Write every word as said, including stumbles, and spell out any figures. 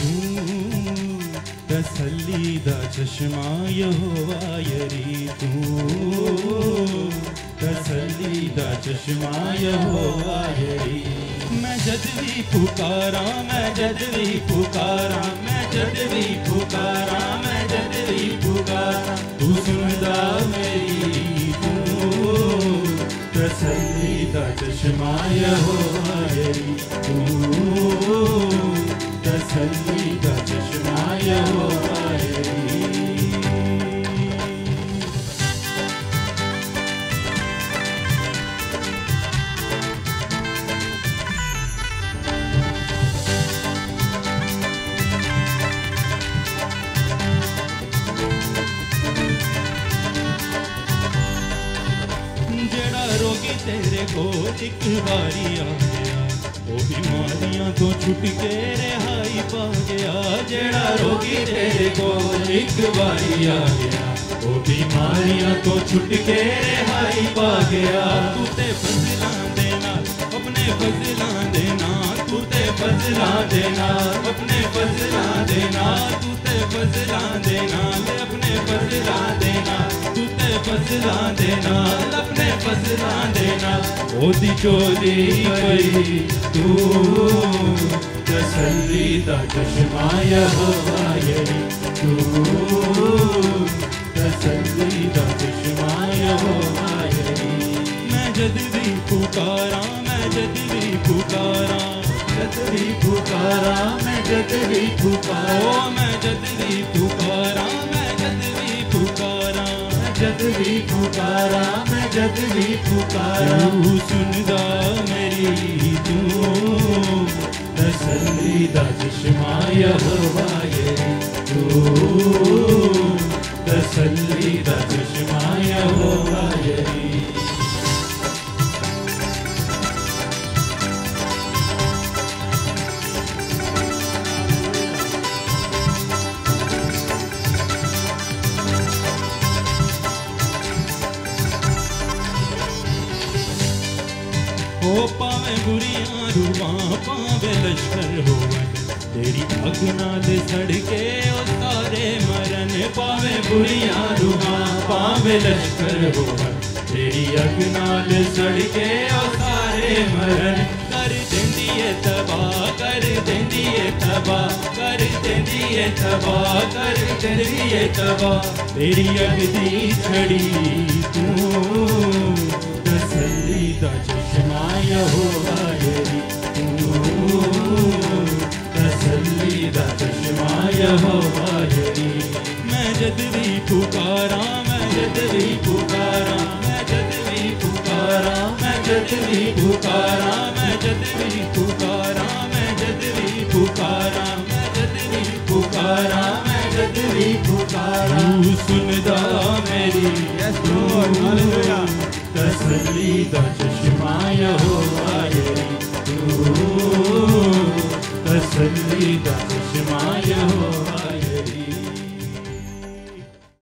तू तसल्ली दा चश्मा यहोवा यरी तू तसल्ली दा चश्मा यहोवा यरी। मैं जद भी पुकारा मैं जद भी पुकारा मैं जद भी पुकारा मैं जद भी पुकारा तू सुनदा मेरी तू तसल्ली दा चश्मा यहोवा यरी तू तसल्ली दा चश्मा यहोवा यरी। जेड़ा रोगी तेरे कोल एक बारी आ गया वो बीमारियां तो छुट के रिहाई पा गया। जेड़ा रोगी तेरे कोल एक बारी आ गया वो बीमारियां तो छुट के रिहाई पा गया। तू ते फजलां दे नाल अपने फजलां दे नाल तू ते फजलां दे नाल अपने फजलां दे नाल तू ते फजलां दे नाल अपने फजलां दे नाल तू ते फजलां दे नाल अपने फजलां दे नाल ओदी चोरी पई तू तसल्ली दा चश्मा यहोवा यरी तू तसल्ली दा चश्मा यहोवा यरी। मैं जद भी पुकारा मैं जद भी पुकारा जद भी पुकारा मैं जद भी पुकारा मैं जद भी पुकारा मैं जद भी पुकारा मैं जद भी पुकारा मैं जद भी पुकारा तू सुनदा मेरी तू तसल्ली दा चश्मा यहोवा यरी तू तसल्ली दा चश्मा यहोवा यरी। ओ पावे बुरियां रूहां पावे लश्कर होवे तेरी अग नाल सड़के ओ सारे मरन। पावे बुरियां रूहां पावे लश्कर होवे तेरी अग नाल सड़के ओ सारे मरन। कर देंदी है तबाह कर देंदी है तबाह कर देंदी है तबाह कर देंदी है तबाह तेरी अग दी छड़ी तू तसल्ली दा चश्मा यहोवा यरी तू तसल्ली दा चश्मा यहोवा यरी। मैं जद भी पुकारा मैं जद भी पुकारा मैं जद भी पुकारा मैं जद भी पुकारा मैं जद भी पुकारा मैं जद भी पुकारा मैं जद भी पुकारा मैं जद भी पुकारा तू सुनदा मेरी तू तसल्ली दा चश्मा यहोवा यरी तू तसल्ली दा चश्मा यहोवा